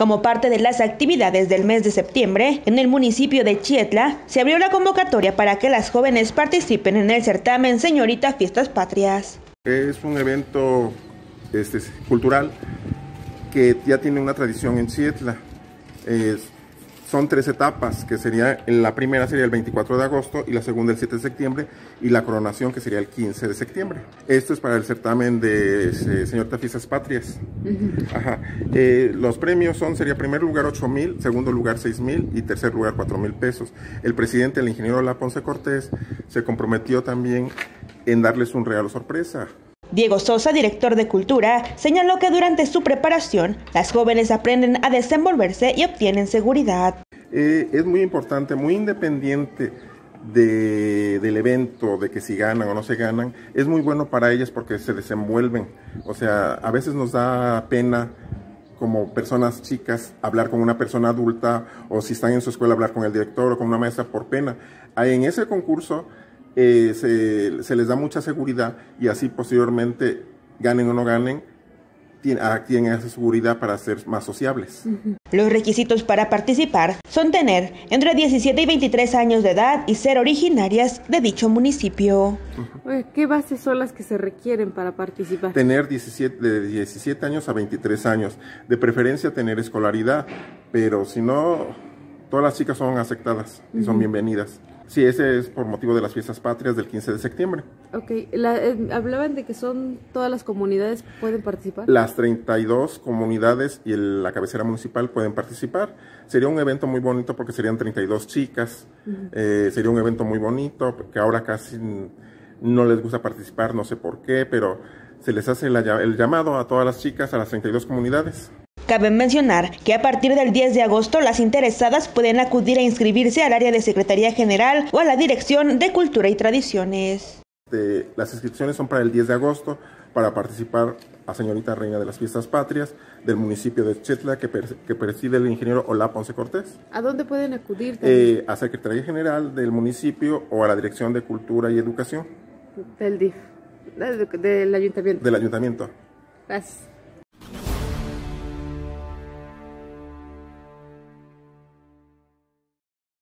Como parte de las actividades del mes de septiembre, en el municipio de Chietla se abrió la convocatoria para que las jóvenes participen en el certamen Señorita Fiestas Patrias. Es un evento cultural que ya tiene una tradición en Chietla. Son 3 etapas, que sería, la primera sería el 24 de agosto y la segunda el 7 de septiembre y la coronación que sería el 15 de septiembre. Esto es para el certamen de Señorita Fiestas Patrias. Ajá. Los premios sería primer lugar 8,000, segundo lugar 6,000 y tercer lugar 4,000 pesos. El presidente, el ingeniero Olá Ponce Cortés, se comprometió también en darles un regalo sorpresa. Diego Sosa, director de Cultura, señaló que durante su preparación, las jóvenes aprenden a desenvolverse y obtienen seguridad. Es muy importante, muy independiente del evento, de que si ganan o no se ganan, es muy bueno para ellas porque se desenvuelven. O sea, a veces nos da pena como personas chicas hablar con una persona adulta, o si están en su escuela hablar con el director o con una maestra por pena. En ese concurso se les da mucha seguridad y así posteriormente, ganen o no ganen, tienen esa seguridad para ser más sociables. Los requisitos para participar son tener entre 17 y 23 años de edad y ser originarias de dicho municipio. ¿Qué bases son las que se requieren para participar? Tener de 17 años a 23 años, de preferencia tener escolaridad, pero si no, todas las chicas son aceptadas y son bienvenidas. Sí, ese es por motivo de las fiestas patrias del 15 de septiembre. Ok, hablaban de que son todas las comunidades pueden participar. Las 32 comunidades y la cabecera municipal pueden participar. Sería un evento muy bonito porque serían 32 chicas. Sería un evento muy bonito, que ahora casi no les gusta participar, no sé por qué, pero se les hace el llamado a todas las chicas, a las 32 comunidades. Cabe mencionar que a partir del 10 de agosto las interesadas pueden acudir a inscribirse al área de Secretaría General o a la Dirección de Cultura y Tradiciones. Las inscripciones son para el 10 de agosto para participar a Señorita Reina de las Fiestas Patrias del municipio de Chietla que preside el ingeniero Olá Ponce Cortés. ¿A dónde pueden acudir? A Secretaría General del municipio o a la Dirección de Cultura y Educación. Del DIF, del ayuntamiento. Del ayuntamiento. Gracias.